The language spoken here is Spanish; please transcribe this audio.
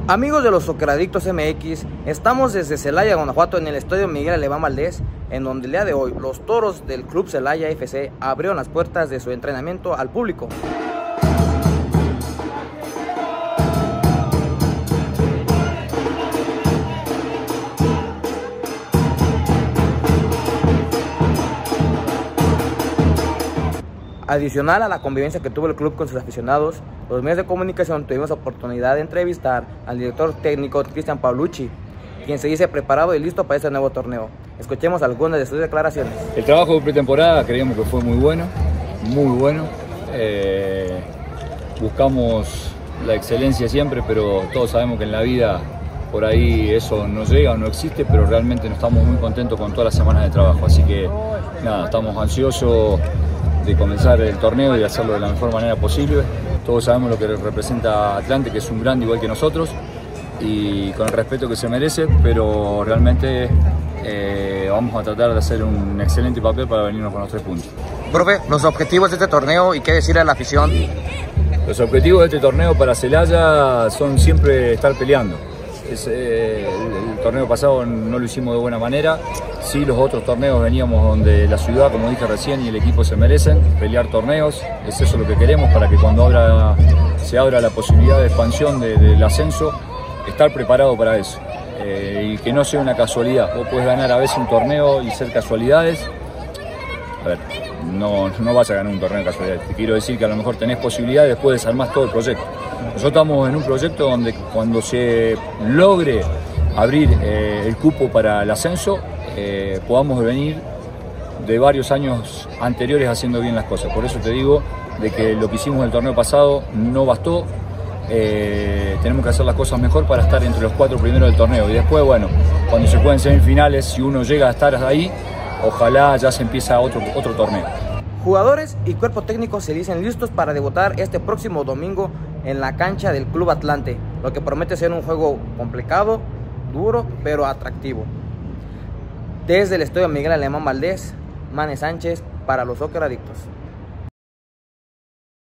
Amigos de los Socceradictos MX, estamos desde Celaya, Guanajuato, en el estadio Miguel Alemán Valdés, en donde el día de hoy los toros del Club Celaya FC abrieron las puertas de su entrenamiento al público. Adicional a la convivencia que tuvo el club con sus aficionados, los medios de comunicación tuvimos la oportunidad de entrevistar al director técnico Cristian Paulucci, quien se dice preparado y listo para este nuevo torneo. Escuchemos algunas de sus declaraciones. El trabajo de pretemporada creíamos que fue muy bueno, muy bueno. Buscamos la excelencia siempre, pero todos sabemos que en la vida por ahí eso no llega o no existe, pero realmente no estamos muy contentos con todas las semanas de trabajo. Así que nada, estamos ansiosos de comenzar el torneo y hacerlo de la mejor manera posible. Todos sabemos lo que representa Atlante, que es un grande igual que nosotros, y con el respeto que se merece, pero realmente vamos a tratar de hacer un excelente papel para venirnos con los 3 puntos. Profe, los objetivos de este torneo y qué decir a la afición. Los objetivos de este torneo para Celaya son siempre estar peleando. El torneo pasado no lo hicimos de buena manera. Sí, los otros torneos veníamos donde la ciudad, como dije recién, y el equipo se merecen pelear torneos. Es eso lo que queremos para que cuando se abra la posibilidad de expansión del ascenso, estar preparado para eso. Y que no sea una casualidad. Vos podés ganar a veces un torneo y ser casualidades. A ver, no vas a ganar un torneo de casualidades. Te quiero decir que a lo mejor tenés posibilidades, después desarmás todo el proyecto. Nosotros estamos en un proyecto donde cuando se logre abrir el cupo para el ascenso, podamos venir de varios años anteriores haciendo bien las cosas. Por eso te digo de que lo que hicimos el torneo pasado no bastó. Tenemos que hacer las cosas mejor para estar entre los 4 primeros del torneo. Y después, bueno, cuando se jueguen semifinales, si uno llega a estar ahí, ojalá ya se empieza otro torneo. Jugadores y cuerpo técnico se dicen listos para debutar este próximo domingo en la cancha del Club Atlante, lo que promete ser un juego complicado, duro, pero atractivo. Desde el estadio Miguel Alemán Valdés, Mane Sánchez para los Socceradictos.